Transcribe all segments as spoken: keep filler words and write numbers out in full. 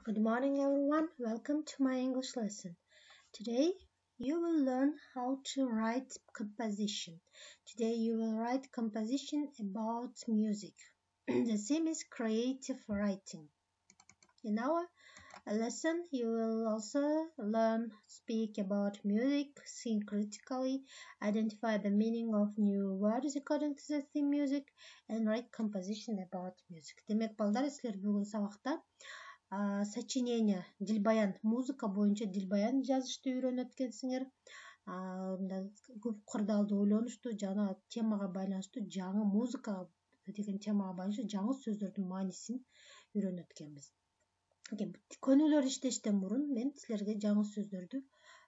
Good morning, everyone. Welcome to my English lesson. Today, you will learn how to write composition. Today, you will write composition about music. The theme is creative writing. In our lesson, you will also learn speak about music, think critically, identify the meaning of new words according to the theme music, and write composition about music. Демек, балдар, силер бүгін сабақта сочинение, дилбаян, музыка боюнча дилбаян жазышты үйрөнөт экенсиңер. Мында көп кырдаалдуу ойлонушту жана темага байланыштуу жаңы музыка деген темага байланыштуу жаңы сөздөрдүн маанисин үйрөнөт экенбиз. Көнүүлөр иштештен мурун мен силерге жаңы сөздөрдү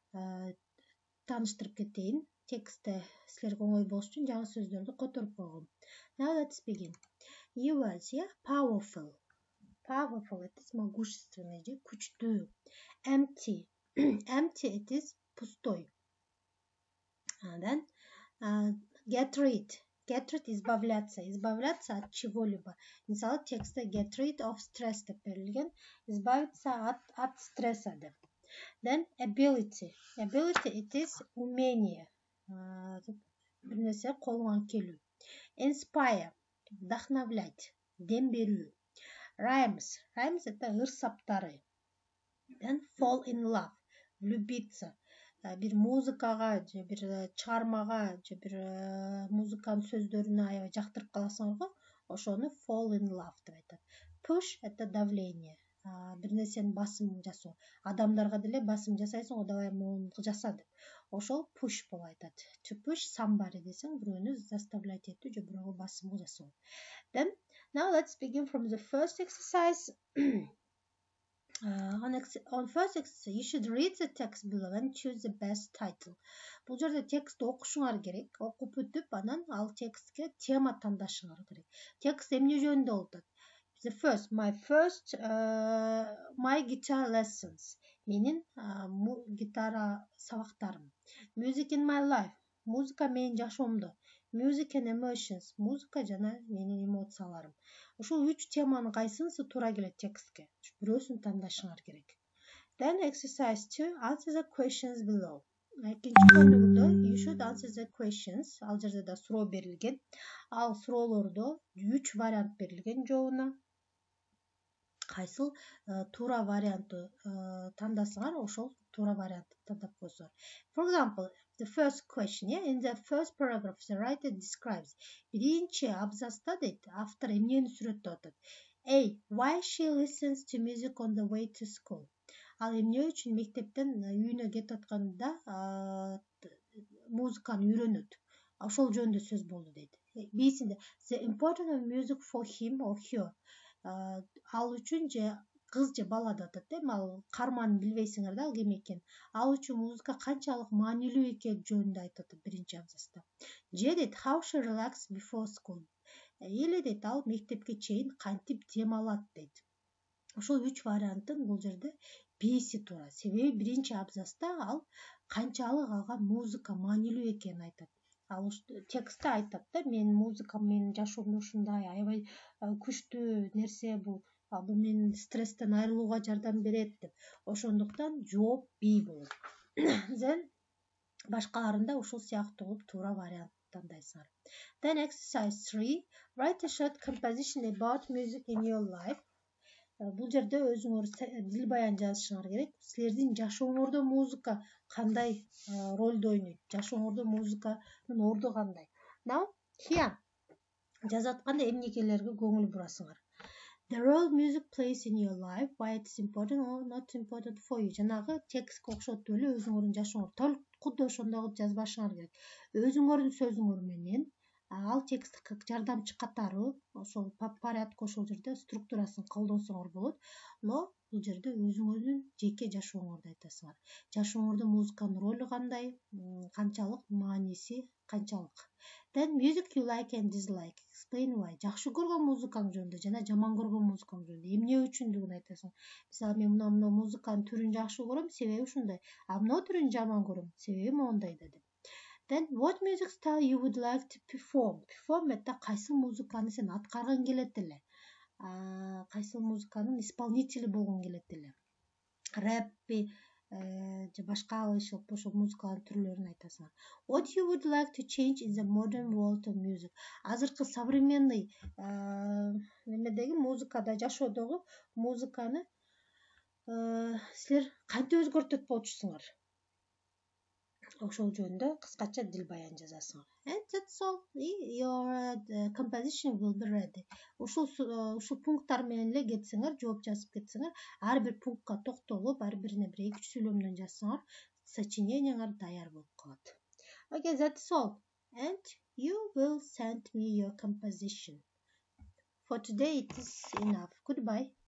тааныштырып кетейин. Текстте силерге оңой болуш үчүн жаңы сөздөрдү которуп койгом. Now let's begin. New words, yeah? Powerful. Powerful, it is могущественный, күчтүү. Empty. Empty, it is пустой. And then uh, get rid. Get rid, избавляться. Избавляться от чего-либо. Мисалы, текстте get rid of stress деп берилген. Избавиться от, от стресса деп. Then ability. Ability, it is умение. Бир нерсе колуңан келүү. Inspire. Вдохновлять. Дем берүү. Rhymes. Rhymes это ыр саптары. Then fall in love. Влюбиться. Бир музыкага, же бир чыгармага, же бир музыканын сөздөрүнө аябай жактырып каласыңарго, ошону fall in love деп айтат. Push это давление. Бир нерсени басым жасоо. Адамдарга деле басым жасайсың, давай муну жаса деп. Ошол push болуп айтат. To push somebody десең, бирөөнү заставлять этүү, же бирөөгө басым жасоо. Then now let's begin from the first exercise. uh, on, ex on first exercise, you should read the text below and choose the best title. Бул жерде текстти окушуңар керек. Окуп бүтүп, анан ал текстке тема тандашыңар керек. Текст эмне жөнүндө болуп атат? The first, my first, uh, my guitar lessons. Менин uh, гитара сабактарым. Music in my life. Музыка менин жашоомдо. Music and emotions. Музыка жана менин эмоцияларым. Ушул үч теманын кайсынысы туура келет текстке? Бирөөсүн тандашыңар керек. Then exercise two, answer the questions below. Экинчи көмөгүндө you should answer the questions. Ал жерде да суроо берилген. Ал суроолордо үч вариант берилген жообуна. Кайсыл туура вариантты тандасаңар, ошол туура вариантты тандап койсоңор. For example, the first question, yeah, in the first paragraph, the writer describes. Биринчи абзацта дейт, автор эмнени сүрөттөп атат? A. Why she listens to music on the way to school. Ал эмне үчүн мектептен үйүнө кетип атканда музыканы үйрөнөт. Ошол жөнүндө сөз болду дейт. Бисинде, the importance of music for him or her. Ал үчүн же кыз же бала деп атат, эми ал карманын билбейсиңер да, ал ким экен. Ал үчүн музыка канчалык маанилүү экени жөнүндө айтып атат биринчи абзацта. Же дейт, how she relaxes before school. Эле дейт, ал мектепке чейин кантип дем алат дейт. Ошол үч варианттын бул жерде беси туура. Себеби биринчи абзацта ал канчалык алга музыка маанилүү экенин айтат. Ал текстте айтат да, менин музыкам менин жашоомдо ушундай аябай күчтүү нерсе бул. Бул менин стресстен айрылууга жардам берет деп. Ошондуктан жооп B болот. Then башкаларында ушул сыяктуу болуп туура вариант тандайсыңар. Then exercise three, write a short composition about music in your life. Бул жерде өзүңөр дилбаян жазышыңар керек. Силердин жашооңордо музыка кандай ролду ойнойт? Жашооңордо музыканын орду кандай? Now, here жазатканда эмнекелерге көңүл бурасыңар? The role music plays in your life, why it is important or not important for you. Жанагы текстке окшотуп эле өзүңөрдүн жашооңор толук ошондой жазбашыңар керек. Өзүңөрдүн сөзүңөр менен ал текстке жардамчы катары, ошол по порядку ошол жерде структурасын колдонсоңор болот. Но бул жерде өзүңөрдүн жеке жашооңорду айтасыңар. Жашооңордо музыканын ролу кандай, канчалык мааниси канчалык. Then music you like and dislike. Explain why. Жакшы көргөн музыкаң жөнүндө жана жаман көргөн музыкаң жөнүндө эмне үчүндүгүн айтасың. Мисалы, мен мына мына музыканын түрүн жакшы көрөм, себеби ушундай. А мына түрүн жаман көрөм, себеби моундай да деп. Then what music style you would like to perform? Perform это кайсы музыканы сен аткаргың келет эле. кайсыл музыканын исполнители болгуң келет эле. Рэппи же башка ошол музыкалардын түрлөрүн айтасыңар. What you would like to change in the modern world of music? Азыркы современный немедеги музыкада, жашоодогу музыканы силер кантип өзгөртөт болчусуңар? Ошол жөнүндө кыскача дил баян жазасыңар. And that's all. Your composition will be ready. Ушул ушул пункттар менен эле кетсеңер, жооп жазып кетсеңер, ар бир пунктка токтолуп, ар бирине бир эки үч сүйлөм менен жазсаңар, сочинениеңер даяр болуп калат. Okay, that's all. And you will send me your composition. For today it is enough. Goodbye.